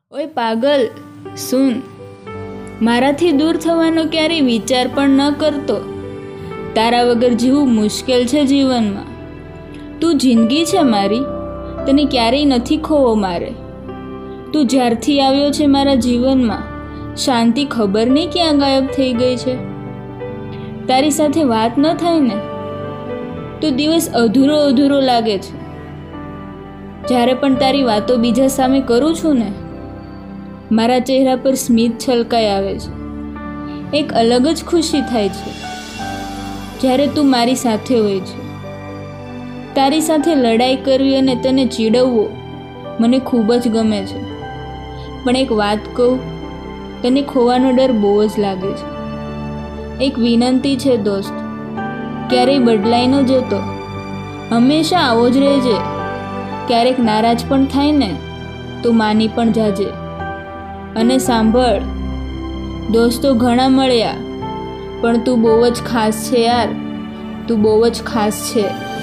ઓય પાગલ, સુન. મારાથી દૂર થવાનો ક્યારેય વિચાર પણ ન કરતો. તારા વગર જીવવું મુશ્કેલ છે જીવનમાં. તું જિંદગી છે મારી, તને ક્યારેય નથી ખોવો મારે. તું જ્યારથી આવ્યો છે મારા જીવનમાં, શાંતિ ખબર નહીં ક્યાં ગાયબ થઈ ગઈ છે. તારી સાથે વાત ન થાય ને તો દિવસ અધૂરો અધૂરો લાગે છે. જ્યારે પણ તારી વાતો બીજા સામે કરું છું ને, મારા ચહેરા પર સ્મિત છલકાઈ આવે છે. એક અલગ જ ખુશી થાય છે જ્યારે તું મારી સાથે હોય છે. તારી સાથે લડાઈ કરવી અને તને ચીડવવો મને ખૂબ જ ગમે છે. પણ એક વાત કહું, તને ખોવાનો ડર બહુ જ લાગે છે. એક વિનંતી છે દોસ્ત, ક્યારેય બદલાઈ ન જતો, હંમેશા આવો જ રહેજે. ક્યારેક નારાજ પણ થાય ને તો માની પણ જાજે. અને સાંભળ, દોસ્તો ઘણા મળ્યા, પણ તું બહુ જ ખાસ છે યાર. તું બહુ જ ખાસ છે.